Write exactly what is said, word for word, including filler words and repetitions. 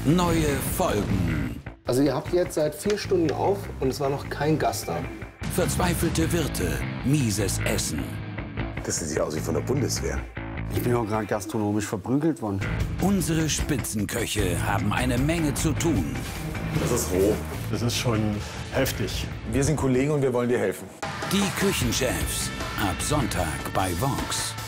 Neue Folgen. Also ihr habt jetzt seit vier Stunden auf und es war noch kein Gast da. Verzweifelte Wirte, mieses Essen. Das sieht ja aus wie von der Bundeswehr. Ich bin auch gerade gastronomisch verprügelt worden. Unsere Spitzenköche haben eine Menge zu tun. Das ist roh. Das ist schon heftig. Wir sind Kollegen und wir wollen dir helfen. Die Küchenchefs. Ab Sonntag bei Vox.